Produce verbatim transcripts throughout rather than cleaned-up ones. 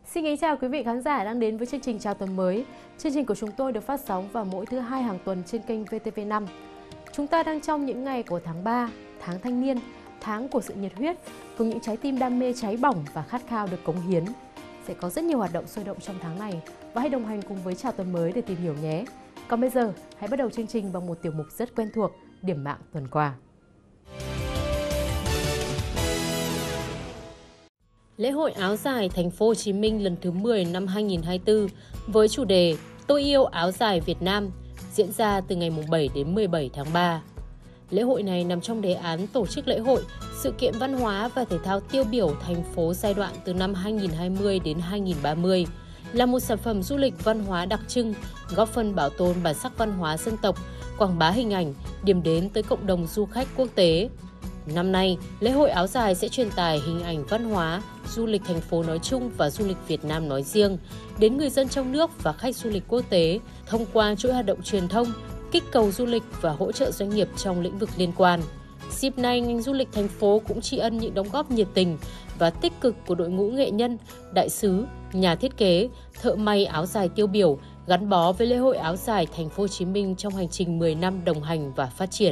Xin kính chào quý vị khán giả đang đến với chương trình Chào tuần mới. Chương trình của chúng tôi được phát sóng vào mỗi thứ hai hàng tuần trên kênh vê tê vê năm. Chúng ta đang trong những ngày của tháng ba, tháng thanh niên, tháng của sự nhiệt huyết, cùng những trái tim đam mê cháy bỏng và khát khao được cống hiến. Sẽ có rất nhiều hoạt động sôi động trong tháng này và hãy đồng hành cùng với Chào tuần mới để tìm hiểu nhé. Còn bây giờ, hãy bắt đầu chương trình bằng một tiểu mục rất quen thuộc, điểm mạng tuần qua. Lễ hội áo dài Thành phố Hồ Chí Minh lần thứ mười năm hai nghìn không trăm hai mươi tư với chủ đề Tôi yêu áo dài Việt Nam diễn ra từ ngày bảy đến mười bảy tháng ba. Lễ hội này nằm trong đề án tổ chức lễ hội, sự kiện văn hóa và thể thao tiêu biểu thành phố giai đoạn từ năm hai nghìn không trăm hai mươi đến hai nghìn không trăm ba mươi, là một sản phẩm du lịch văn hóa đặc trưng, góp phần bảo tồn bản sắc văn hóa dân tộc, quảng bá hình ảnh, điểm đến tới cộng đồng du khách quốc tế. Năm nay, lễ hội áo dài sẽ truyền tải hình ảnh văn hóa, du lịch thành phố nói chung và du lịch Việt Nam nói riêng đến người dân trong nước và khách du lịch quốc tế thông qua chuỗi hoạt động truyền thông, kích cầu du lịch và hỗ trợ doanh nghiệp trong lĩnh vực liên quan. Dịp này, ngành du lịch thành phố cũng tri ân những đóng góp nhiệt tình và tích cực của đội ngũ nghệ nhân, đại sứ, nhà thiết kế, thợ may áo dài tiêu biểu gắn bó với lễ hội áo dài Thành phố Hồ Chí Minh trong hành trình mười năm đồng hành và phát triển.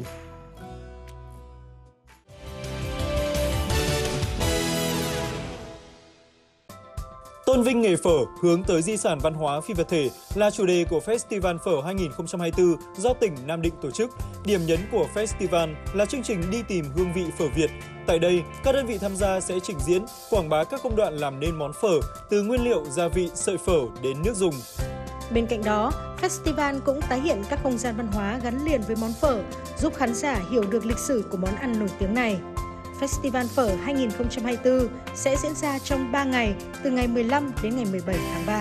Tôn vinh nghề phở hướng tới di sản văn hóa phi vật thể là chủ đề của Festival Phở hai nghìn không trăm hai mươi tư do tỉnh Nam Định tổ chức. Điểm nhấn của festival là chương trình đi tìm hương vị phở Việt. Tại đây, các đơn vị tham gia sẽ trình diễn, quảng bá các công đoạn làm nên món phở từ nguyên liệu, gia vị, sợi phở đến nước dùng. Bên cạnh đó, festival cũng tái hiện các không gian văn hóa gắn liền với món phở, giúp khán giả hiểu được lịch sử của món ăn nổi tiếng này. Festival Phở hai nghìn không trăm hai mươi tư sẽ diễn ra trong ba ngày, từ ngày mười lăm đến ngày mười bảy tháng ba.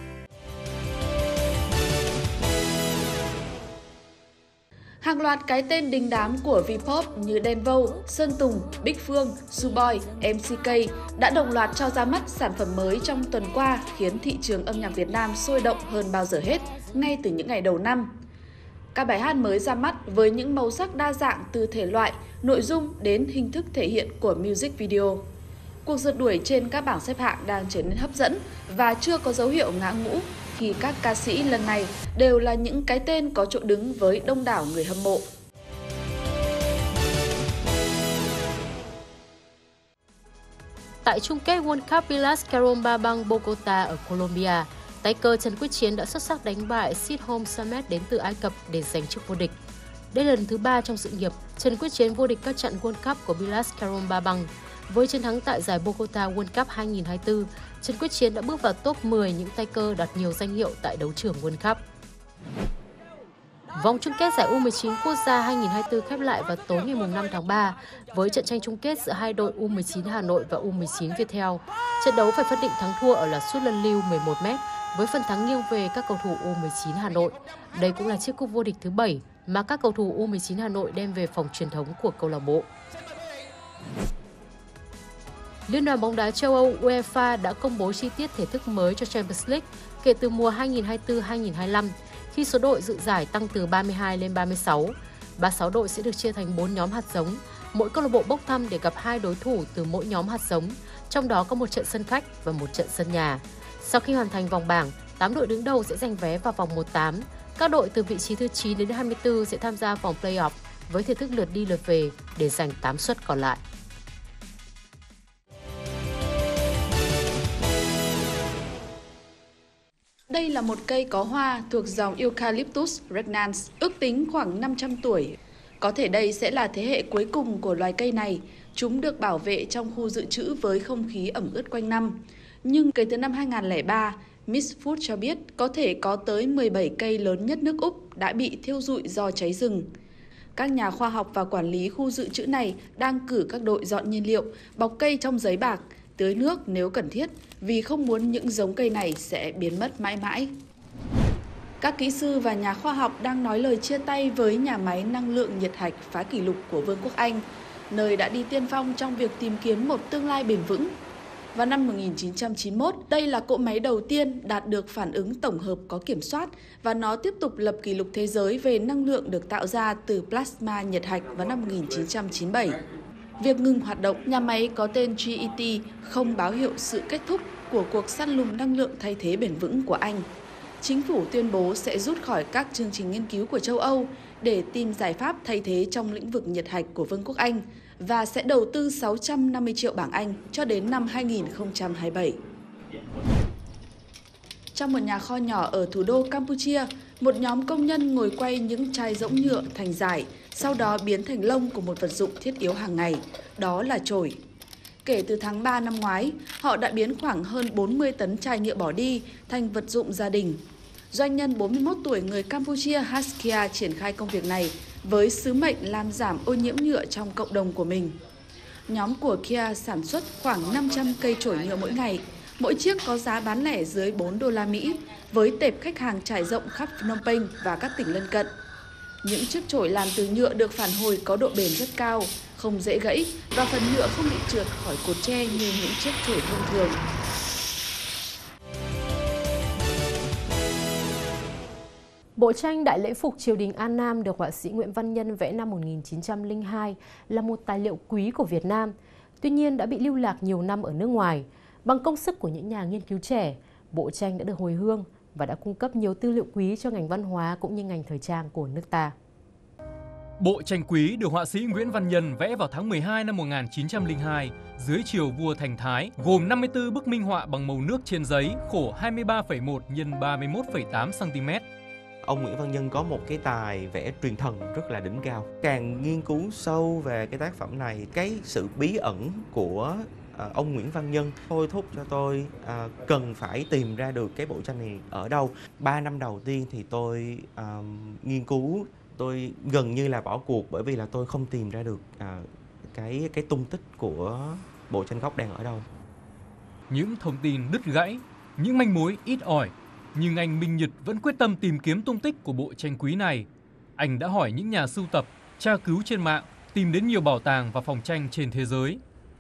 Hàng loạt cái tên đình đám của V-pop như Đen Vâu, Sơn Tùng, Big Phương, Suboi, em xê ca đã đồng loạt cho ra mắt sản phẩm mới trong tuần qua, khiến thị trường âm nhạc Việt Nam sôi động hơn bao giờ hết, ngay từ những ngày đầu năm. Các bài hát mới ra mắt với những màu sắc đa dạng từ thể loại, nội dung đến hình thức thể hiện của music video. Cuộc rượt đuổi trên các bảng xếp hạng đang trở nên hấp dẫn và chưa có dấu hiệu ngã ngũ khi các ca sĩ lần này đều là những cái tên có chỗ đứng với đông đảo người hâm mộ. Tại chung kết World Cup Bilas Caromba bang Bogota ở Colombia, tay cơ Trần Quyết Chiến đã xuất sắc đánh bại Sid Home Samet đến từ Ai Cập để giành chức vô địch. Đây là lần thứ ba trong sự nghiệp, Trần Quyết Chiến vô địch các trận World Cup của Bilas Caromba bang. Với chiến thắng tại giải Bogota World Cup hai nghìn không trăm hai mươi tư, Trần Quyết Chiến đã bước vào top mười những tay cơ đạt nhiều danh hiệu tại đấu trường World Cup. Vòng chung kết giải U mười chín quốc gia hai nghìn không trăm hai mươi tư khép lại vào tối ngày năm tháng ba với trận tranh chung kết giữa hai đội U mười chín Hà Nội và U mười chín Viettel. Trận đấu phải phân định thắng thua ở là sút luân lưu mười một mét với phần thắng nghiêng về các cầu thủ U mười chín Hà Nội. Đây cũng là chiếc cúp vô địch thứ bảy mà các cầu thủ U mười chín Hà Nội đem về phòng truyền thống của câu lạc bộ. Liên đoàn bóng đá châu Âu UEFA đã công bố chi tiết thể thức mới cho Champions League kể từ mùa hai nghìn không trăm hai mươi tư hai nghìn không trăm hai mươi lăm, khi số đội dự giải tăng từ ba mươi hai lên ba mươi sáu. ba mươi sáu đội sẽ được chia thành bốn nhóm hạt giống, mỗi câu lạc bộ bốc thăm để gặp hai đối thủ từ mỗi nhóm hạt giống, trong đó có một trận sân khách và một trận sân nhà. Sau khi hoàn thành vòng bảng, tám đội đứng đầu sẽ giành vé vào vòng một tám. Các đội từ vị trí thứ chín đến hai mươi tư sẽ tham gia vòng play-off với thể thức lượt đi lượt về để giành tám suất còn lại. Đây là một cây có hoa thuộc dòng Eucalyptus regnans, ước tính khoảng năm trăm tuổi. Có thể đây sẽ là thế hệ cuối cùng của loài cây này. Chúng được bảo vệ trong khu dự trữ với không khí ẩm ướt quanh năm. Nhưng kể từ năm hai nghìn không trăm lẻ ba, Miss Food cho biết có thể có tới mười bảy cây lớn nhất nước Úc đã bị thiêu rụi do cháy rừng. Các nhà khoa học và quản lý khu dự trữ này đang cử các đội dọn nhiên liệu, bọc cây trong giấy bạc, tưới nước nếu cần thiết, vì không muốn những giống cây này sẽ biến mất mãi mãi. Các kỹ sư và nhà khoa học đang nói lời chia tay với nhà máy năng lượng nhiệt hạch phá kỷ lục của Vương quốc Anh, nơi đã đi tiên phong trong việc tìm kiếm một tương lai bền vững. Vào năm một nghìn chín trăm chín mươi mốt, đây là cỗ máy đầu tiên đạt được phản ứng tổng hợp có kiểm soát và nó tiếp tục lập kỷ lục thế giới về năng lượng được tạo ra từ plasma nhiệt hạch vào năm một nghìn chín trăm chín mươi bảy. Việc ngừng hoạt động, nhà máy có tên giê e tê không báo hiệu sự kết thúc của cuộc săn lùng năng lượng thay thế bền vững của Anh. Chính phủ tuyên bố sẽ rút khỏi các chương trình nghiên cứu của châu Âu để tìm giải pháp thay thế trong lĩnh vực nhiệt hạch của Vương quốc Anh và sẽ đầu tư sáu trăm năm mươi triệu bảng Anh cho đến năm hai nghìn không trăm hai mươi bảy. Trong một nhà kho nhỏ ở thủ đô Campuchia, một nhóm công nhân ngồi quay những chai rỗng nhựa thành dải, sau đó biến thành lông của một vật dụng thiết yếu hàng ngày, đó là chổi. Kể từ tháng ba năm ngoái, họ đã biến khoảng hơn bốn mươi tấn chai nhựa bỏ đi thành vật dụng gia đình. Doanh nhân bốn mươi mốt tuổi người Campuchia Haskia triển khai công việc này với sứ mệnh làm giảm ô nhiễm nhựa trong cộng đồng của mình. Nhóm của Kia sản xuất khoảng năm trăm cây chổi nhựa mỗi ngày, mỗi chiếc có giá bán lẻ dưới bốn đô la Mỹ, với tệp khách hàng trải rộng khắp Phnom Penh và các tỉnh lân cận. Những chiếc chổi làm từ nhựa được phản hồi có độ bền rất cao, không dễ gãy và phần nhựa không bị trượt khỏi cột tre như những chiếc chổi thông thường. Bộ tranh Đại lễ phục triều đình An Nam được họa sĩ Nguyễn Văn Nhân vẽ năm một nghìn chín trăm lẻ hai là một tài liệu quý của Việt Nam, tuy nhiên đã bị lưu lạc nhiều năm ở nước ngoài. Bằng công sức của những nhà nghiên cứu trẻ, bộ tranh đã được hồi hương và đã cung cấp nhiều tư liệu quý cho ngành văn hóa cũng như ngành thời trang của nước ta. Bộ tranh quý được họa sĩ Nguyễn Văn Nhân vẽ vào tháng mười hai năm một nghìn chín trăm lẻ hai dưới triều vua Thành Thái, gồm năm mươi tư bức minh họa bằng màu nước trên giấy khổ hai mươi ba phẩy một nhân ba mươi mốt phẩy tám xăng-ti-mét. Ông Nguyễn Văn Nhân có một cái tài vẽ truyền thần rất là đỉnh cao. Càng nghiên cứu sâu về cái tác phẩm này, cái sự bí ẩn của à, ông Nguyễn Văn Nhân thôi thúc cho tôi à, cần phải tìm ra được cái bộ tranh này ở đâu. Ba năm đầu tiên thì tôi à, nghiên cứu, tôi gần như là bỏ cuộc bởi vì là tôi không tìm ra được à, cái cái tung tích của bộ tranh gốc đang ở đâu. Những thông tin đứt gãy, những manh mối ít ỏi, nhưng anh Minh Nhật vẫn quyết tâm tìm kiếm tung tích của bộ tranh quý này. Anh đã hỏi những nhà sưu tập, tra cứu trên mạng, tìm đến nhiều bảo tàng và phòng tranh trên thế giới.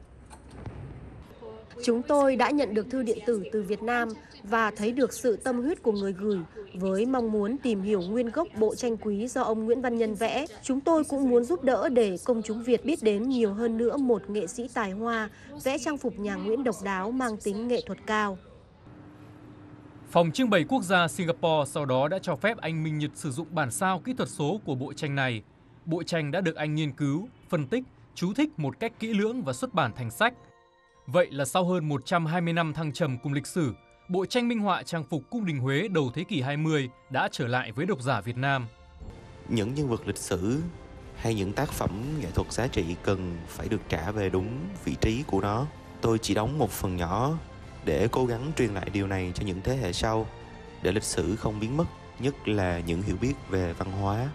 Chúng tôi đã nhận được thư điện tử từ Việt Nam và thấy được sự tâm huyết của người gửi với mong muốn tìm hiểu nguyên gốc bộ tranh quý do ông Nguyễn Văn Nhân vẽ. Chúng tôi cũng muốn giúp đỡ để công chúng Việt biết đến nhiều hơn nữa một nghệ sĩ tài hoa vẽ trang phục nhà Nguyễn độc đáo mang tính nghệ thuật cao. Phòng trưng bày quốc gia Singapore sau đó đã cho phép anh Minh Nhật sử dụng bản sao kỹ thuật số của bộ tranh này. Bộ tranh đã được anh nghiên cứu, phân tích, chú thích một cách kỹ lưỡng và xuất bản thành sách. Vậy là sau hơn một trăm hai mươi năm thăng trầm cùng lịch sử, bộ tranh minh họa trang phục cung đình Huế đầu thế kỷ hai mươi đã trở lại với độc giả Việt Nam. Những nhân vật lịch sử hay những tác phẩm nghệ thuật giá trị cần phải được trả về đúng vị trí của nó. Tôi chỉ đóng một phần nhỏ để cố gắng truyền lại điều này cho những thế hệ sau, để lịch sử không biến mất, nhất là những hiểu biết về văn hóa.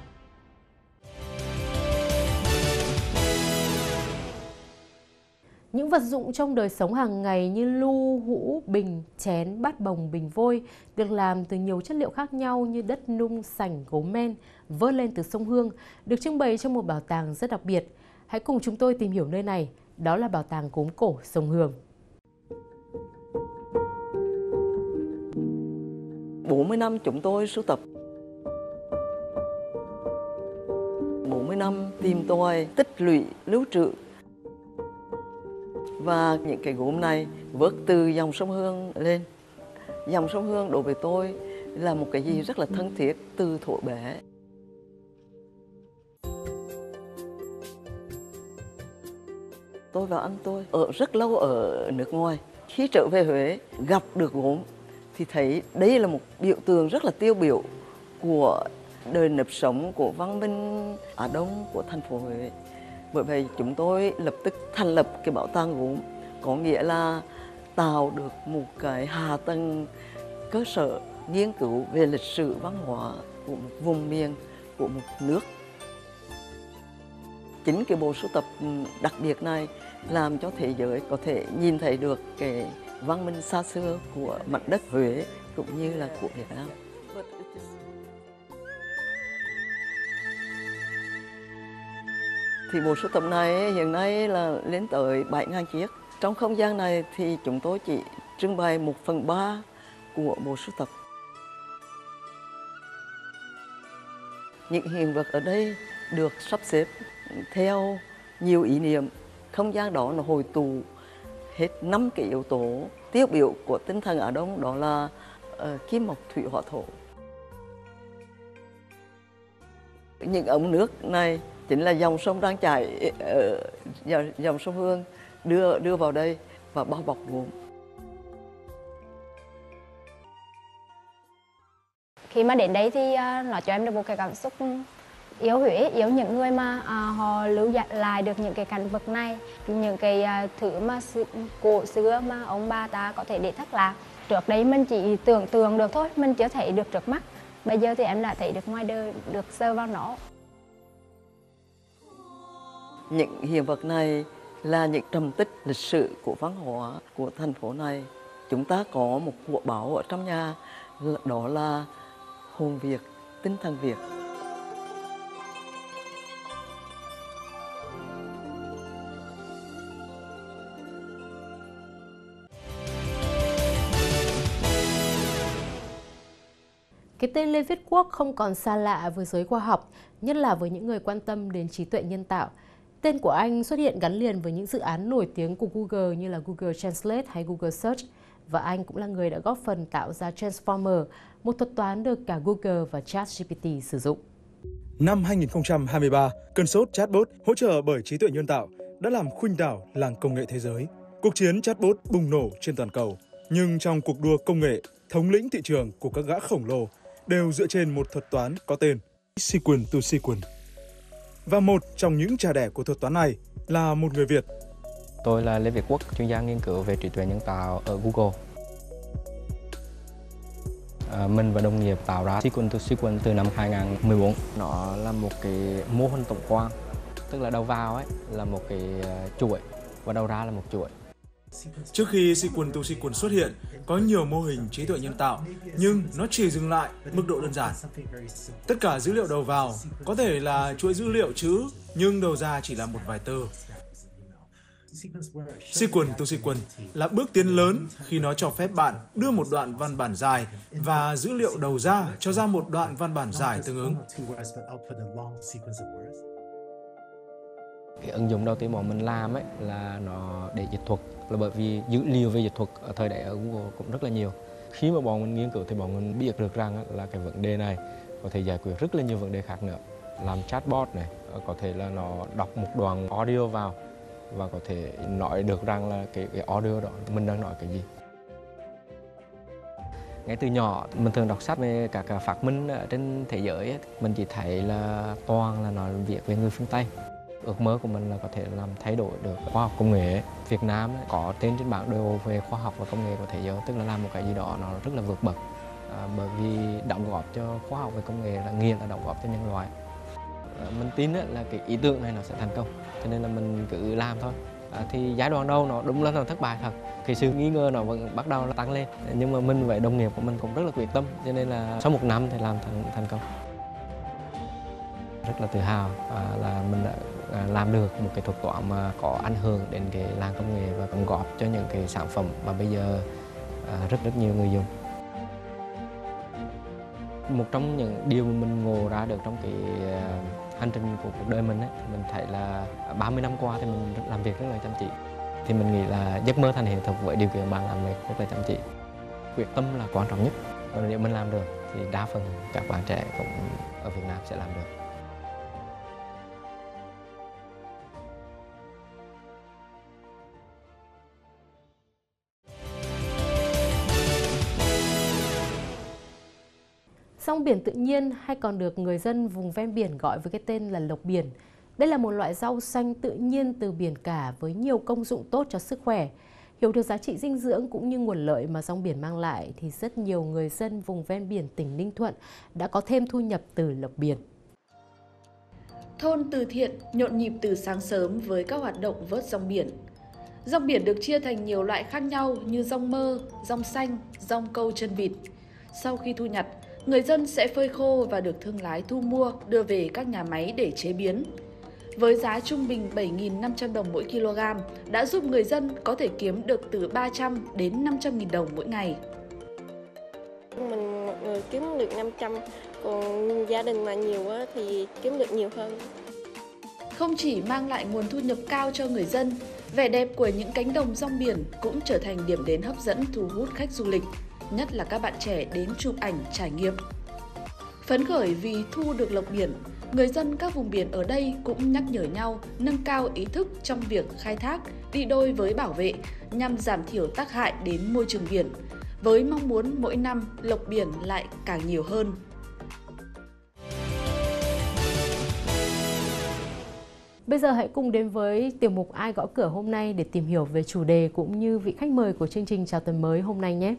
Những vật dụng trong đời sống hàng ngày như lu, hũ, bình, chén, bát bồng, bình vôi được làm từ nhiều chất liệu khác nhau như đất nung, sành, gốm men, vớt lên từ sông Hương, được trưng bày trong một bảo tàng rất đặc biệt. Hãy cùng chúng tôi tìm hiểu nơi này, đó là Bảo tàng Gốm cổ sông Hương. bốn mươi năm chúng tôi sưu tập. bốn mươi năm tìm tòi, tích lũy, lưu trữ. Và những cái gốm này vớt từ dòng sông Hương lên. Dòng sông Hương đối với tôi là một cái gì rất là thân thiết từ thuở bé. Tôi và anh tôi ở rất lâu ở nước ngoài. Khi trở về Huế gặp được gốm thì thấy đây là một biểu tượng rất là tiêu biểu của đời nếp sống, của văn minh Á Đông của thành phố Huế. Bởi vậy chúng tôi lập tức thành lập cái bảo tàng gốm, có nghĩa là tạo được một cái hạ tầng cơ sở nghiên cứu về lịch sử văn hóa của một vùng miền, của một nước. Chính cái bộ sưu tập đặc biệt này làm cho thế giới có thể nhìn thấy được cái văn minh xa xưa của mặt đất Huế cũng như là của Việt Nam. Thì bộ sưu tập này hiện nay là lên tới bảy nghìn chiếc. Trong không gian này thì chúng tôi chỉ trưng bày một phần ba của bộ sưu tập. Những hiện vật ở đây được sắp xếp theo nhiều ý niệm. Không gian đó nó hội tụ hết năm cái yếu tố tiêu biểu của tinh thần Á Đông, đó là uh, kim mộc thủy hỏa thổ. Những ống nước này chính là dòng sông đang chảy ở uh, dòng sông Hương đưa đưa vào đây và bao bọc gốm. Khi mà đến đây thì uh, nó cho em được một cái cảm xúc yêu Huế, yêu những người mà uh, họ lưu giữ lại được những cái cảnh vật này, những cái uh, thứ mà sự, cổ xưa mà ông bà ta có thể để thất lạc. Trước đấy mình chỉ tưởng tượng được thôi, mình chưa thấy được trước mắt. Bây giờ thì em đã thấy được ngoài đời, được sờ vào nó. Những hiện vật này là những trầm tích lịch sử của văn hóa của thành phố này. Chúng ta có một của báu ở trong nhà, đó là hồn Việt, tinh thần Việt. Cái tên Lê Viết Quốc không còn xa lạ với giới khoa học, nhất là với những người quan tâm đến trí tuệ nhân tạo. Tên của anh xuất hiện gắn liền với những dự án nổi tiếng của Google như là Google Translate hay Google Search. Và anh cũng là người đã góp phần tạo ra Transformer, một thuật toán được cả Google và ChatGPT sử dụng. Năm hai nghìn không trăm hai mươi ba, cơn sốt chatbot hỗ trợ bởi trí tuệ nhân tạo đã làm khuynh đảo làng công nghệ thế giới. Cuộc chiến chatbot bùng nổ trên toàn cầu. Nhưng trong cuộc đua công nghệ, thống lĩnh thị trường của các gã khổng lồ đều dựa trên một thuật toán có tên Sequence to Sequence. Và một trong những cha đẻ của thuật toán này là một người Việt. Tôi là Lê Viết Quốc, chuyên gia nghiên cứu về trí tuệ nhân tạo ở Google. À, mình và đồng nghiệp tạo ra Sequence to Sequence từ năm hai nghìn không trăm mười bốn. Nó là một cái mô hình tổng quan, tức là đầu vào ấy là một cái chuỗi và đầu ra là một chuỗi. Trước khi Sequence to Sequence xuất hiện, có nhiều mô hình trí tuệ nhân tạo, nhưng nó chỉ dừng lại mức độ đơn giản. Tất cả dữ liệu đầu vào có thể là chuỗi dữ liệu chữ, nhưng đầu ra chỉ là một vài từ. Sequence to Sequence là bước tiến lớn khi nó cho phép bạn đưa một đoạn văn bản dài và dữ liệu đầu ra cho ra một đoạn văn bản dài tương ứng. Cái ứng dụng đầu tiên mà mình làm ấy là nó để dịch thuật, là bởi vì dữ liệu về dịch thuật ở thời đại ở Google cũng rất là nhiều. Khi mà bọn mình nghiên cứu thì bọn mình biết được rằng là cái vấn đề này có thể giải quyết rất là nhiều vấn đề khác nữa. Làm chatbot này, có thể là nó đọc một đoạn audio vào và có thể nói được rằng là cái, cái audio đó mình đang nói cái gì. Ngay từ nhỏ mình thường đọc sách về các phát minh ở trên thế giới ấy, mình chỉ thấy là toàn là nói việc về người phương Tây. Ước mơ của mình là có thể làm thay đổi được khoa học công nghệ. Việt Nam có tên trên bảng đồ về khoa học và công nghệ của thế giới, tức là làm một cái gì đó nó rất là vượt bậc, à, bởi vì đóng góp cho khoa học và công nghệ là nghĩa là đóng góp cho nhân loại. À, mình tin là cái ý tưởng này nó sẽ thành công, cho nên là mình cứ làm thôi. À, thì giai đoạn đầu nó đúng là nó thất bại thật, cái sự nghi ngờ nó vẫn bắt đầu là tăng lên, nhưng mà mình với đồng nghiệp của mình cũng rất là quyết tâm, cho nên là sau một năm thì làm thành thành công. Rất là tự hào à, là mình đã làm được một cái thuật toán mà có ảnh hưởng đến cái làng công nghệ và đóng góp cho những cái sản phẩm mà bây giờ à, rất rất nhiều người dùng. Một trong những điều mà mình ngộ ra được trong cái uh, hành trình của cuộc đời mình ấy, mình thấy là ba mươi năm qua thì mình làm việc rất là chăm chỉ. Thì mình nghĩ là giấc mơ thành hiện thực với điều kiện bạn làm việc rất là chăm chỉ. Quyết tâm là quan trọng nhất. Và nếu mình làm được thì đa phần các bạn trẻ cũng ở Việt Nam sẽ làm được. Rong biển tự nhiên hay còn được người dân vùng ven biển gọi với cái tên là lộc biển. Đây là một loại rau xanh tự nhiên từ biển cả với nhiều công dụng tốt cho sức khỏe. Hiểu được giá trị dinh dưỡng cũng như nguồn lợi mà rong biển mang lại thì rất nhiều người dân vùng ven biển tỉnh Ninh Thuận đã có thêm thu nhập từ lộc biển. Thôn Từ Thiện nhộn nhịp từ sáng sớm với các hoạt động vớt rong biển. Rong biển được chia thành nhiều loại khác nhau như rong mơ, rong xanh, rong câu chân vịt. Sau khi thu nhặt, người dân sẽ phơi khô và được thương lái thu mua đưa về các nhà máy để chế biến. Với giá trung bình bảy nghìn năm trăm đồng mỗi kg đã giúp người dân có thể kiếm được từ ba trăm đến năm trăm nghìn đồng mỗi ngày. Mình một người kiếm được năm trăm, còn gia đình mà nhiều quá thì kiếm được nhiều hơn. Không chỉ mang lại nguồn thu nhập cao cho người dân, Vẻ đẹp của những cánh đồng rong biển cũng trở thành điểm đến hấp dẫn thu hút khách du lịch, nhất là các bạn trẻ đến chụp ảnh trải nghiệm. Phấn khởi vì thu được lộc biển, người dân các vùng biển ở đây cũng nhắc nhở nhau nâng cao ý thức trong việc khai thác, đi đôi với bảo vệ nhằm giảm thiểu tác hại đến môi trường biển, với mong muốn mỗi năm lộc biển lại càng nhiều hơn. Bây giờ hãy cùng đến với tiểu mục Ai Gõ Cửa hôm nay để tìm hiểu về chủ đề cũng như vị khách mời của chương trình chào tuần mới hôm nay nhé.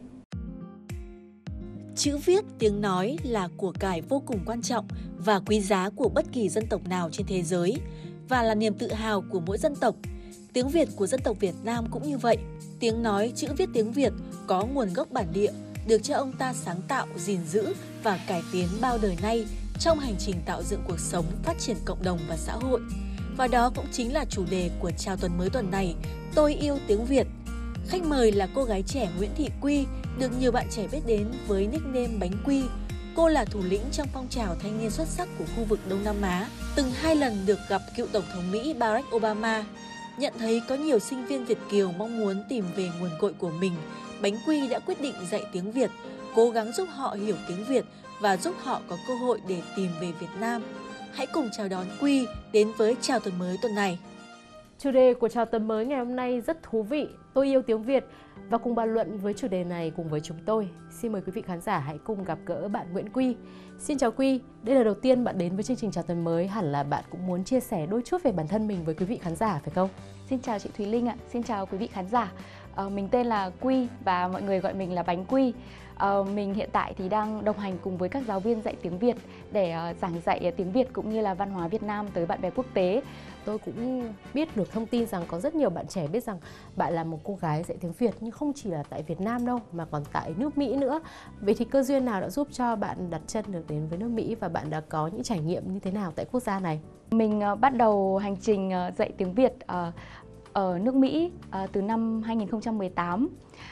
Chữ viết, tiếng nói là của cải vô cùng quan trọng và quý giá của bất kỳ dân tộc nào trên thế giới và là niềm tự hào của mỗi dân tộc. Tiếng Việt của dân tộc Việt Nam cũng như vậy. Tiếng nói, chữ viết tiếng Việt có nguồn gốc bản địa, được cha ông ta sáng tạo, gìn giữ và cải tiến bao đời nay trong hành trình tạo dựng cuộc sống, phát triển cộng đồng và xã hội. Và đó cũng chính là chủ đề của chào tuần mới tuần này, Tôi yêu tiếng Việt. Khách mời là cô gái trẻ Nguyễn Thị Quy, được nhiều bạn trẻ biết đến với nickname Bánh Quy. Cô là thủ lĩnh trong phong trào thanh niên xuất sắc của khu vực Đông Nam Á, từng hai lần được gặp cựu Tổng thống Mỹ Barack Obama. Nhận thấy có nhiều sinh viên Việt kiều mong muốn tìm về nguồn cội của mình, Bánh Quy đã quyết định dạy tiếng Việt, cố gắng giúp họ hiểu tiếng Việt và giúp họ có cơ hội để tìm về Việt Nam. Hãy cùng chào đón Quy đến với chào tuần mới tuần này. Chủ đề của chào tuần mới ngày hôm nay rất thú vị, tôi yêu tiếng Việt. Và cùng bàn luận với chủ đề này cùng với chúng tôi, xin mời quý vị khán giả hãy cùng gặp gỡ bạn Nguyễn Quy. Xin chào Quy, đây là đầu tiên bạn đến với chương trình chào tuần mới, hẳn là bạn cũng muốn chia sẻ đôi chút về bản thân mình với quý vị khán giả phải không? Xin chào chị Thúy Linh ạ, xin chào quý vị khán giả. Ờ, mình tên là Quy và mọi người gọi mình là Bánh Quy. Ờ, mình hiện tại thì đang đồng hành cùng với các giáo viên dạy tiếng Việt để uh, giảng dạy tiếng Việt cũng như là văn hóa Việt Nam tới bạn bè quốc tế. Tôi cũng biết được thông tin rằng có rất nhiều bạn trẻ biết rằng bạn là một cô gái dạy tiếng Việt, nhưng không chỉ là tại Việt Nam đâu mà còn tại nước Mỹ nữa. Vậy thì cơ duyên nào đã giúp cho bạn đặt chân được đến với nước Mỹ và bạn đã có những trải nghiệm như thế nào tại quốc gia này? Mình uh, bắt đầu hành trình uh, dạy tiếng Việt uh, ở nước Mỹ uh, từ năm hai nghìn không trăm mười tám.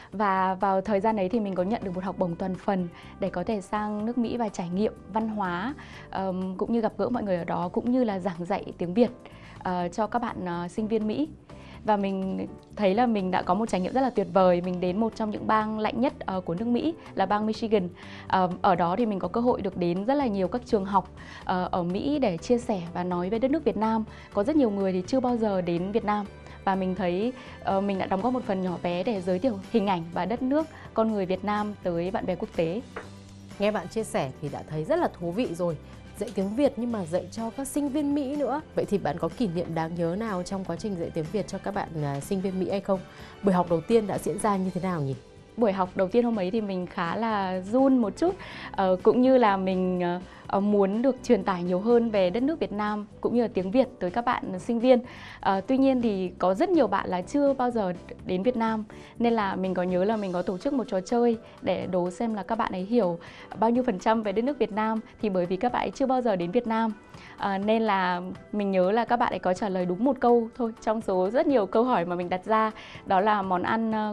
Và vào thời gian ấy thì mình có nhận được một học bổng toàn phần để có thể sang nước Mỹ và trải nghiệm văn hóa um, cũng như gặp gỡ mọi người ở đó, cũng như là giảng dạy tiếng Việt uh, cho các bạn uh, sinh viên Mỹ. Và mình thấy là mình đã có một trải nghiệm rất là tuyệt vời. Mình đến một trong những bang lạnh nhất uh, của nước Mỹ là bang Michigan. Uh, ở đó thì mình có cơ hội được đến rất là nhiều các trường học uh, ở Mỹ để chia sẻ và nói về đất nước Việt Nam. Có rất nhiều người thì chưa bao giờ đến Việt Nam. Và mình thấy uh, mình đã đóng góp một phần nhỏ bé để giới thiệu hình ảnh và đất nước, con người Việt Nam tới bạn bè quốc tế. Nghe bạn chia sẻ thì đã thấy rất là thú vị rồi. Dạy tiếng Việt nhưng mà dạy cho các sinh viên Mỹ nữa. Vậy thì bạn có kỷ niệm đáng nhớ nào trong quá trình dạy tiếng Việt cho các bạn uh, sinh viên Mỹ hay không? Buổi học đầu tiên đã diễn ra như thế nào nhỉ? Buổi học đầu tiên hôm ấy thì mình khá là run một chút, uh, cũng như là mình uh, muốn được truyền tải nhiều hơn về đất nước Việt Nam cũng như là tiếng Việt tới các bạn sinh viên. Uh, tuy nhiên thì có rất nhiều bạn là chưa bao giờ đến Việt Nam, nên là mình có nhớ là mình có tổ chức một trò chơi để đố xem là các bạn ấy hiểu bao nhiêu phần trăm về đất nước Việt Nam. Thì bởi vì các bạn ấy chưa bao giờ đến Việt Nam, uh, nên là mình nhớ là các bạn ấy có trả lời đúng một câu thôi trong số rất nhiều câu hỏi mà mình đặt ra, đó là món ăn uh,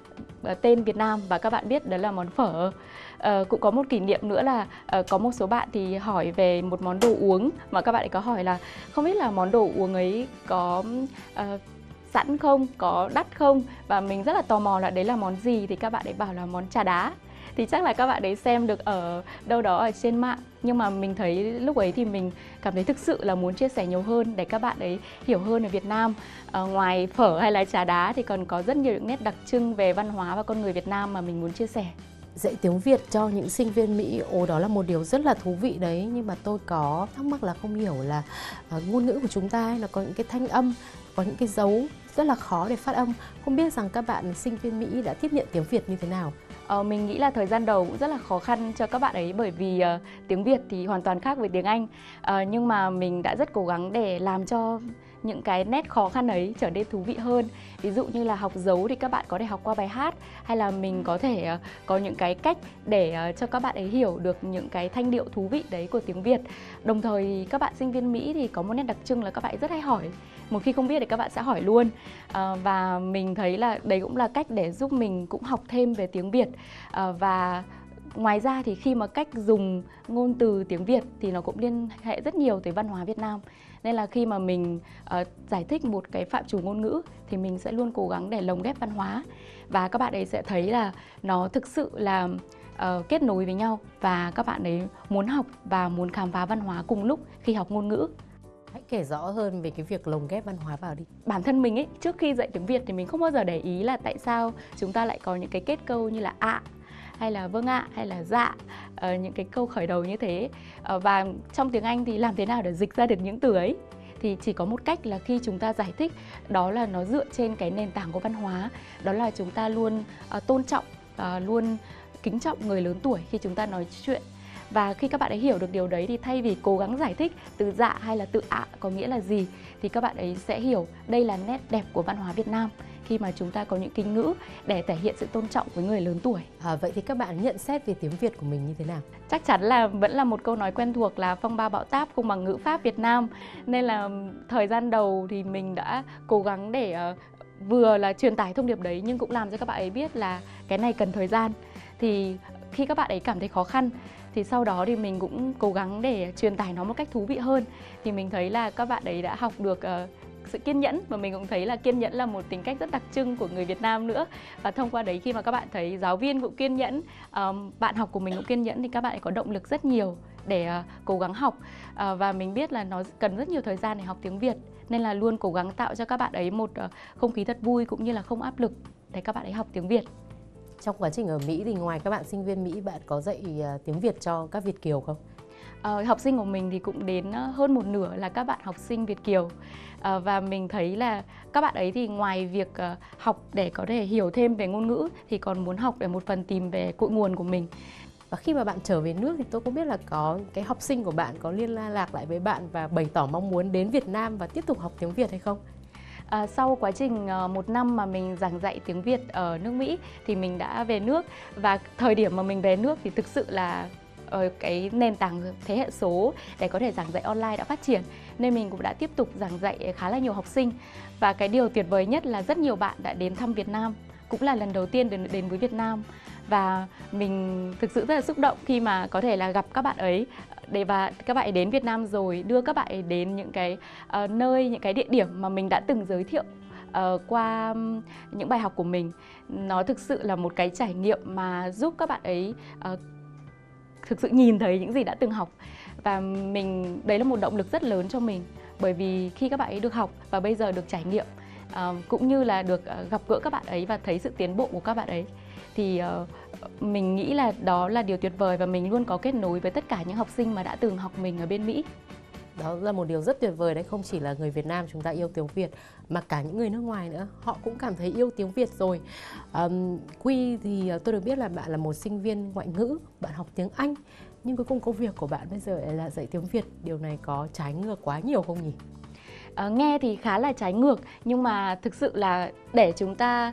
tên Việt Nam, và các bạn biết đó là món phở. Uh, cũng có một kỷ niệm nữa là uh, có một số bạn thì hỏi về một món đồ uống mà các bạn ấy có hỏi là không biết là món đồ uống ấy có uh, sẵn không, có đắt không, và mình rất là tò mò là đấy là món gì, thì các bạn ấy bảo là món trà đá. Thì chắc là các bạn ấy xem được ở đâu đó ở trên mạng, nhưng mà mình thấy lúc ấy thì mình cảm thấy thực sự là muốn chia sẻ nhiều hơn để các bạn ấy hiểu hơn về Việt Nam. À, ngoài phở hay là trà đá thì còn có rất nhiều những nét đặc trưng về văn hóa và con người Việt Nam mà mình muốn chia sẻ. Dạy tiếng Việt cho những sinh viên Mỹ, ồ đó là một điều rất là thú vị đấy. Nhưng mà tôi có thắc mắc là không hiểu là uh, ngôn ngữ của chúng ta ấy, là có những cái thanh âm, có những cái dấu rất là khó để phát âm. Không biết rằng các bạn sinh viên Mỹ đã tiếp nhận tiếng Việt như thế nào? Ờ, mình nghĩ là thời gian đầu cũng rất là khó khăn cho các bạn ấy, bởi vì uh, tiếng Việt thì hoàn toàn khác với tiếng Anh. Uh, nhưng mà mình đã rất cố gắng để làm cho những cái nét khó khăn ấy trở nên thú vị hơn. Ví dụ như là học dấu thì các bạn có thể học qua bài hát, hay là mình có thể uh, có những cái cách để uh, cho các bạn ấy hiểu được những cái thanh điệu thú vị đấy của tiếng Việt. Đồng thời các bạn sinh viên Mỹ thì có một nét đặc trưng là các bạn rất hay hỏi. Một khi không biết thì các bạn sẽ hỏi luôn. uh, Và mình thấy là đấy cũng là cách để giúp mình cũng học thêm về tiếng Việt. uh, Và ngoài ra thì khi mà cách dùng ngôn từ tiếng Việt thì nó cũng liên hệ rất nhiều tới văn hóa Việt Nam. Nên là khi mà mình uh, giải thích một cái phạm trù ngôn ngữ thì mình sẽ luôn cố gắng để lồng ghép văn hóa. Và các bạn ấy sẽ thấy là nó thực sự là uh, kết nối với nhau. Và các bạn ấy muốn học và muốn khám phá văn hóa cùng lúc khi học ngôn ngữ. Hãy kể rõ hơn về cái việc lồng ghép văn hóa vào đi. Bản thân mình ấy, trước khi dạy tiếng Việt thì mình không bao giờ để ý là tại sao chúng ta lại có những cái kết câu như là ạ, hay là vâng ạ, hay là dạ, uh, những cái câu khởi đầu như thế. Uh, và trong tiếng Anh thì làm thế nào để dịch ra được những từ ấy? Thì chỉ có một cách là khi chúng ta giải thích, đó là nó dựa trên cái nền tảng của văn hóa. Đó là chúng ta luôn uh, tôn trọng, uh, luôn kính trọng người lớn tuổi khi chúng ta nói chuyện. Và khi các bạn ấy hiểu được điều đấy thì thay vì cố gắng giải thích từ dạ hay là từ ạ có nghĩa là gì, thì các bạn ấy sẽ hiểu đây là nét đẹp của văn hóa Việt Nam khi mà chúng ta có những kính ngữ để thể hiện sự tôn trọng với người lớn tuổi. À, vậy thì các bạn nhận xét về tiếng Việt của mình như thế nào? Chắc chắn là vẫn là một câu nói quen thuộc là phong ba bão táp không bằng ngữ pháp Việt Nam. Nên là thời gian đầu thì mình đã cố gắng để uh, vừa là truyền tải thông điệp đấy nhưng cũng làm cho các bạn ấy biết là cái này cần thời gian. Thì khi các bạn ấy cảm thấy khó khăn thì sau đó thì mình cũng cố gắng để truyền tải nó một cách thú vị hơn. Thì mình thấy là các bạn ấy đã học được uh, sự kiên nhẫn, và mình cũng thấy là kiên nhẫn là một tính cách rất đặc trưng của người Việt Nam nữa. Và thông qua đấy khi mà các bạn thấy giáo viên cũng kiên nhẫn, um, bạn học của mình cũng kiên nhẫn thì các bạn ấy có động lực rất nhiều để uh, cố gắng học. Uh, và mình biết là nó cần rất nhiều thời gian để học tiếng Việt, nên là luôn cố gắng tạo cho các bạn ấy một uh, không khí thật vui cũng như là không áp lực để các bạn ấy học tiếng Việt. Trong quá trình ở Mỹ thì ngoài các bạn sinh viên Mỹ, bạn có dạy uh, tiếng Việt cho các Việt kiều không? Uh, học sinh của mình thì cũng đến hơn một nửa là các bạn học sinh Việt kiều. Uh, và mình thấy là các bạn ấy thì ngoài việc uh, học để có thể hiểu thêm về ngôn ngữ thì còn muốn học để một phần tìm về cội nguồn của mình. Và khi mà bạn trở về nước thì tôi cũng biết là có cái học sinh của bạn có liên lạc lại với bạn và bày tỏ mong muốn đến Việt Nam và tiếp tục học tiếng Việt hay không? À, sau quá trình uh, một năm mà mình giảng dạy tiếng Việt ở nước Mỹ thì mình đã về nước. Và thời điểm mà mình về nước thì thực sự là uh, cái nền tảng thế hệ số để có thể giảng dạy online đã phát triển, nên mình cũng đã tiếp tục giảng dạy khá là nhiều học sinh. Và cái điều tuyệt vời nhất là rất nhiều bạn đã đến thăm Việt Nam, cũng là lần đầu tiên đến, đến với Việt Nam. Và mình thực sự rất là xúc động khi mà có thể là gặp các bạn ấy để và các bạn ấy đến Việt Nam rồi đưa các bạn ấy đến những cái uh, nơi, những cái địa điểm mà mình đã từng giới thiệu uh, qua um, những bài học của mình. Nó thực sự là một cái trải nghiệm mà giúp các bạn ấy uh, thực sự nhìn thấy những gì đã từng học. Và mình đấy là một động lực rất lớn cho mình, bởi vì khi các bạn ấy được học và bây giờ được trải nghiệm uh, cũng như là được uh, gặp gỡ các bạn ấy và thấy sự tiến bộ của các bạn ấy, thì uh, mình nghĩ là đó là điều tuyệt vời. Và mình luôn có kết nối với tất cả những học sinh mà đã từng học mình ở bên Mỹ. Đó là một điều rất tuyệt vời đấy, không chỉ là người Việt Nam chúng ta yêu tiếng Việt mà cả những người nước ngoài nữa, họ cũng cảm thấy yêu tiếng Việt rồi. um, Quy thì tôi được biết là bạn là một sinh viên ngoại ngữ, bạn học tiếng Anh, nhưng cuối cùng công việc của bạn bây giờ là dạy tiếng Việt. Điều này có trái ngược quá nhiều không nhỉ? À, nghe thì khá là trái ngược, nhưng mà thực sự là để chúng ta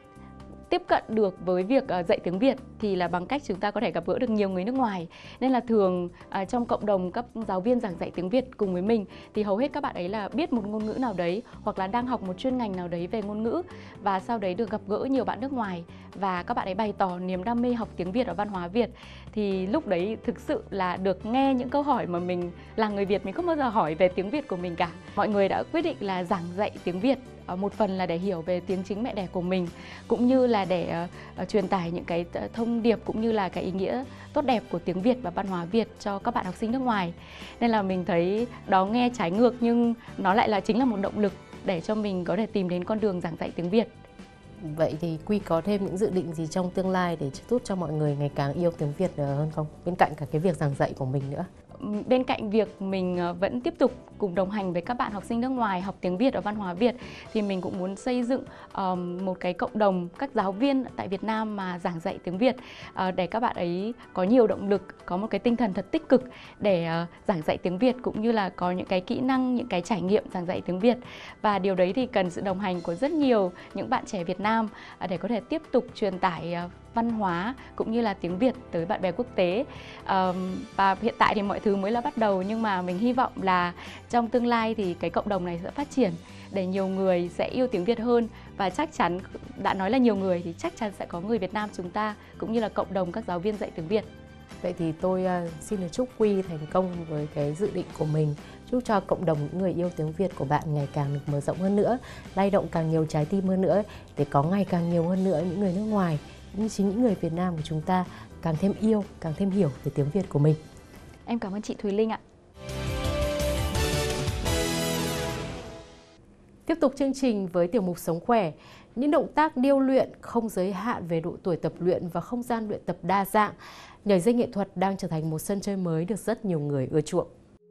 tiếp cận được với việc uh, dạy tiếng Việt thì là bằng cách chúng ta có thể gặp gỡ được nhiều người nước ngoài. Nên là thường uh, trong cộng đồng các giáo viên giảng dạy tiếng Việt cùng với mình thì hầu hết các bạn ấy là biết một ngôn ngữ nào đấy hoặc là đang học một chuyên ngành nào đấy về ngôn ngữ, và sau đấy được gặp gỡ nhiều bạn nước ngoài và các bạn ấy bày tỏ niềm đam mê học tiếng Việt và văn hóa Việt. Thì lúc đấy thực sự là được nghe những câu hỏi mà mình là người Việt mình không bao giờ hỏi về tiếng Việt của mình cả. Mọi người đã quyết định là giảng dạy tiếng Việt, một phần là để hiểu về tiếng chính mẹ đẻ của mình, cũng như là để uh, truyền tải những cái thông điệp cũng như là cái ý nghĩa tốt đẹp của tiếng Việt và văn hóa Việt cho các bạn học sinh nước ngoài. Nên là mình thấy đó nghe trái ngược nhưng nó lại là chính là một động lực để cho mình có thể tìm đến con đường giảng dạy tiếng Việt. Vậy thì Quy có thêm những dự định gì trong tương lai để giúp cho mọi người ngày càng yêu tiếng Việt hơn không? Bên cạnh cả cái việc giảng dạy của mình nữa. Bên cạnh việc mình vẫn tiếp tục cùng đồng hành với các bạn học sinh nước ngoài học tiếng Việt và văn hóa Việt, thì mình cũng muốn xây dựng um, một cái cộng đồng các giáo viên tại Việt Nam mà giảng dạy tiếng Việt, uh, để các bạn ấy có nhiều động lực, có một cái tinh thần thật tích cực để uh, giảng dạy tiếng Việt, cũng như là có những cái kỹ năng, những cái trải nghiệm giảng dạy tiếng Việt. Và điều đấy thì cần sự đồng hành của rất nhiều những bạn trẻ Việt Nam uh, để có thể tiếp tục truyền tải uh, văn hóa cũng như là tiếng Việt tới bạn bè quốc tế. Um, và hiện tại thì mọi thứ mới là bắt đầu, nhưng mà mình hy vọng là trong tương lai thì cái cộng đồng này sẽ phát triển để nhiều người sẽ yêu tiếng Việt hơn, và chắc chắn đã nói là nhiều người thì chắc chắn sẽ có người Việt Nam chúng ta cũng như là cộng đồng các giáo viên dạy tiếng Việt. Vậy thì tôi xin được chúc Quy thành công với cái dự định của mình. Chúc cho cộng đồng những người yêu tiếng Việt của bạn ngày càng được mở rộng hơn nữa, lay động càng nhiều trái tim hơn nữa, để có ngày càng nhiều hơn nữa những người nước ngoài, cũng chính những người Việt Nam của chúng ta càng thêm yêu, càng thêm hiểu về tiếng Việt của mình. Em cảm ơn chị Thùy Linh ạ. Tiếp tục chương trình với tiểu mục Sống khỏe. Những động tác điêu luyện không giới hạn về độ tuổi tập luyện và không gian luyện tập đa dạng. Nhảy dây nghệ thuật đang trở thành một sân chơi mới được rất nhiều người ưa chuộng.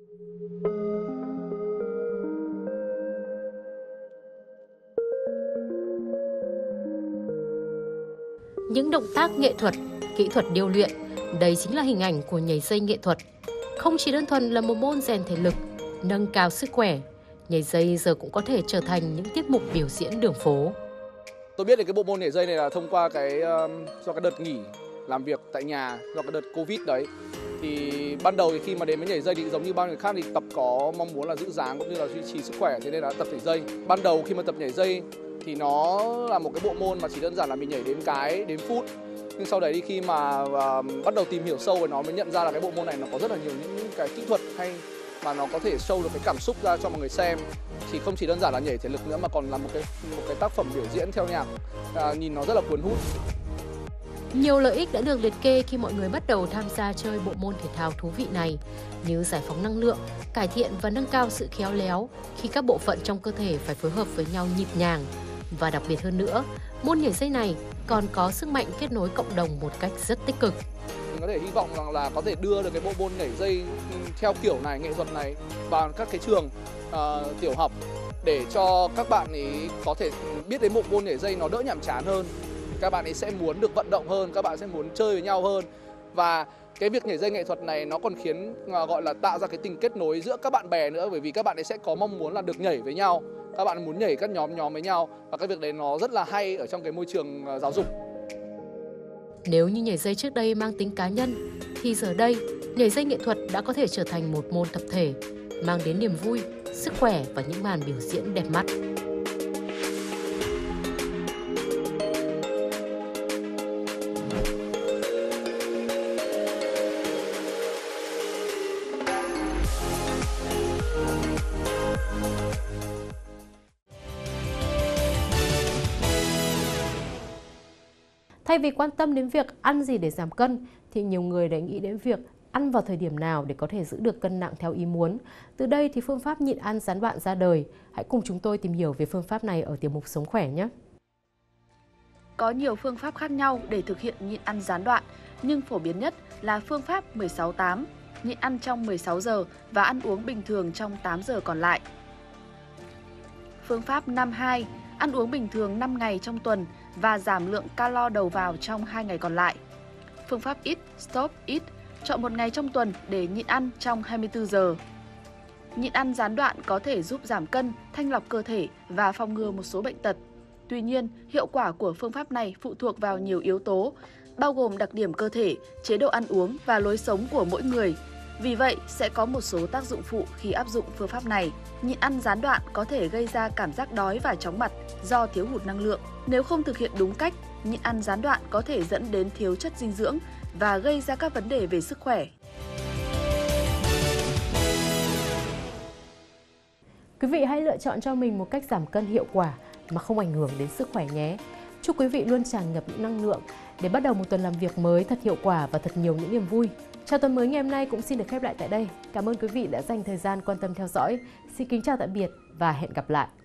Những động tác nghệ thuật, kỹ thuật điêu luyện, đây chính là hình ảnh của nhảy dây nghệ thuật. Không chỉ đơn thuần là một môn rèn thể lực, nâng cao sức khỏe, nhảy dây giờ cũng có thể trở thành những tiết mục biểu diễn đường phố. Tôi biết được cái bộ môn nhảy dây này là thông qua cái do cái đợt nghỉ làm việc tại nhà do cái đợt Covid đấy. Thì ban đầu thì khi mà đến với nhảy dây thì giống như bao người khác thì tập có mong muốn là giữ dáng cũng như là duy trì sức khỏe, thế nên là tập nhảy dây. Ban đầu khi mà tập nhảy dây thì nó là một cái bộ môn mà chỉ đơn giản là mình nhảy đếm cái, đếm phút. Nhưng sau đấy thì khi mà uh, bắt đầu tìm hiểu sâu về nó mới nhận ra là cái bộ môn này nó có rất là nhiều những cái kỹ thuật hay mà nó có thể show được cái cảm xúc ra cho mọi người xem. Thì không chỉ đơn giản là nhảy thể lực nữa mà còn là một cái một cái tác phẩm biểu diễn theo nhạc, à, nhìn nó rất là cuốn hút. Nhiều lợi ích đã được liệt kê khi mọi người bắt đầu tham gia chơi bộ môn thể thao thú vị này, như giải phóng năng lượng, cải thiện và nâng cao sự khéo léo khi các bộ phận trong cơ thể phải phối hợp với nhau nhịp nhàng. Và đặc biệt hơn nữa, môn nhảy dây này còn có sức mạnh kết nối cộng đồng một cách rất tích cực. Mình có thể hy vọng rằng là có thể đưa được cái bộ môn nhảy dây theo kiểu này, nghệ thuật này vào các cái trường uh, tiểu học để cho các bạn ấy có thể biết đến bộ môn nhảy dây nó đỡ nhàm chán hơn. Các bạn ấy sẽ muốn được vận động hơn, các bạn sẽ muốn chơi với nhau hơn. Và cái việc nhảy dây nghệ thuật này nó còn khiến uh, gọi là tạo ra cái tình kết nối giữa các bạn bè nữa, bởi vì các bạn ấy sẽ có mong muốn là được nhảy với nhau. Các bạn muốn nhảy các nhóm nhóm với nhau và cái việc đấy nó rất là hay ở trong cái môi trường uh, giáo dục. Nếu như nhảy dây trước đây mang tính cá nhân, thì giờ đây, nhảy dây nghệ thuật đã có thể trở thành một môn tập thể, mang đến niềm vui, sức khỏe và những màn biểu diễn đẹp mắt. Thay vì quan tâm đến việc ăn gì để giảm cân, thì nhiều người đã nghĩ đến việc ăn vào thời điểm nào để có thể giữ được cân nặng theo ý muốn. Từ đây thì phương pháp nhịn ăn gián đoạn ra đời. Hãy cùng chúng tôi tìm hiểu về phương pháp này ở tiểu mục Sống khỏe nhé. Có nhiều phương pháp khác nhau để thực hiện nhịn ăn gián đoạn, nhưng phổ biến nhất là phương pháp mười sáu tám, nhịn ăn trong mười sáu giờ và ăn uống bình thường trong tám giờ còn lại. Phương pháp năm hai, ăn uống bình thường năm ngày trong tuần và giảm lượng calo đầu vào trong hai ngày còn lại. Phương pháp Eat, Stop, Eat, chọn một ngày trong tuần để nhịn ăn trong hai mươi tư giờ. Nhịn ăn gián đoạn có thể giúp giảm cân, thanh lọc cơ thể và phòng ngừa một số bệnh tật. Tuy nhiên, hiệu quả của phương pháp này phụ thuộc vào nhiều yếu tố, bao gồm đặc điểm cơ thể, chế độ ăn uống và lối sống của mỗi người. Vì vậy, sẽ có một số tác dụng phụ khi áp dụng phương pháp này. Nhịn ăn gián đoạn có thể gây ra cảm giác đói và chóng mặt do thiếu hụt năng lượng. Nếu không thực hiện đúng cách, nhịn ăn gián đoạn có thể dẫn đến thiếu chất dinh dưỡng và gây ra các vấn đề về sức khỏe. Quý vị hãy lựa chọn cho mình một cách giảm cân hiệu quả mà không ảnh hưởng đến sức khỏe nhé. Chúc quý vị luôn tràn ngập những năng lượng để bắt đầu một tuần làm việc mới thật hiệu quả và thật nhiều những niềm vui. Chào tuần mới ngày hôm nay cũng xin được khép lại tại đây. Cảm ơn quý vị đã dành thời gian quan tâm theo dõi. Xin kính chào tạm biệt và hẹn gặp lại.